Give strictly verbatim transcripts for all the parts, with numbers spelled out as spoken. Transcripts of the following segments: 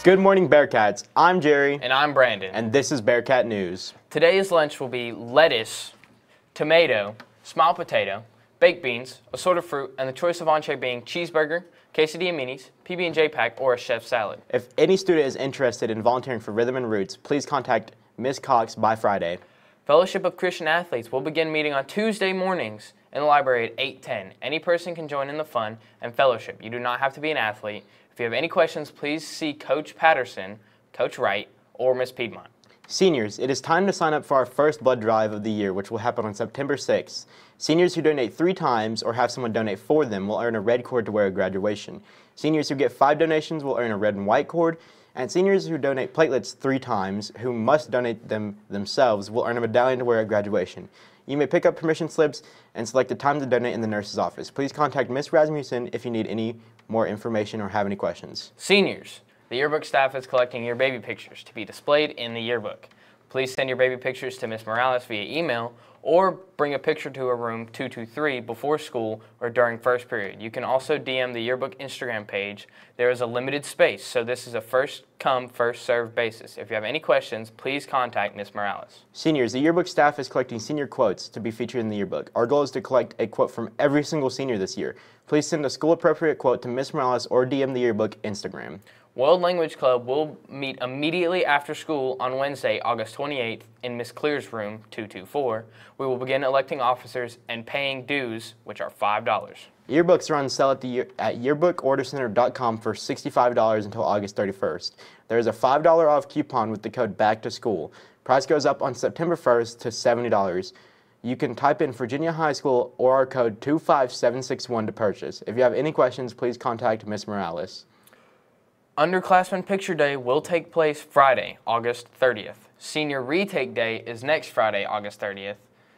Good morning, Bearcats. I'm Jerry. And I'm Brandon. And this is Bearcat News. Today's lunch will be lettuce, tomato, small potato, baked beans, assorted fruit, and the choice of entree being cheeseburger, quesadilla minis, P B and J pack, or a chef's salad. If any student is interested in volunteering for Rhythm and Roots, please contact Miz Cox by Friday. Fellowship of Christian Athletes will begin meeting on Tuesday mornings in the library at eight ten. Any person can join in the fun and fellowship. You do not have to be an athlete. If you have any questions, please see Coach Patterson, Coach Wright, or Miz Piedmont. Seniors, it is time to sign up for our first blood drive of the year, which will happen on September sixth. Seniors who donate three times or have someone donate for them will earn a red cord to wear at graduation. Seniors who get five donations will earn a red and white cord, and seniors who donate platelets three times, who must donate them themselves, will earn a medallion to wear at graduation. You may pick up permission slips and select a time to donate in the nurse's office. Please contact Miz Rasmussen if you need any more information or have any questions. Seniors, the yearbook staff is collecting your baby pictures to be displayed in the yearbook. Please send your baby pictures to Miz Morales via email or bring a picture to a room two two three before school or during first period. You can also D M the yearbook Instagram page. There is a limited space, so this is a first come, first served basis. If you have any questions, please contact Miz Morales. Seniors, the yearbook staff is collecting senior quotes to be featured in the yearbook. Our goal is to collect a quote from every single senior this year. Please send a school-appropriate quote to Miz Morales or D M the yearbook Instagram. World Language Club will meet immediately after school on Wednesday, August twenty-eighth in Miss Clear's room, two two four. We will begin electing officers and paying dues, which are five dollars. Yearbooks are on sale at, the, at yearbook order center dot com for sixty-five dollars until August thirty-first. There is a five dollar off coupon with the code Back to School. Price goes up on September first to seventy dollars. You can type in Virginia High School or our code two five seven six one to purchase. If you have any questions, please contact Miz Morales. Underclassmen Picture Day will take place Friday, August thirtieth. Senior Retake Day is next Friday, August thirtieth.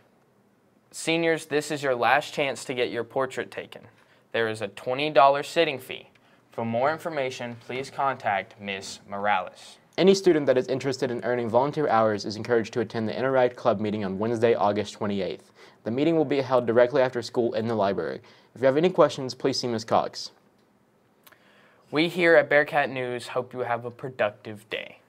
Seniors, this is your last chance to get your portrait taken. There is a twenty dollar sitting fee. For more information, please contact Miz Morales. Any student that is interested in earning volunteer hours is encouraged to attend the Interact Club meeting on Wednesday, August twenty-eighth. The meeting will be held directly after school in the library. If you have any questions, please see Miz Cox. We here at Bearcat News hope you have a productive day.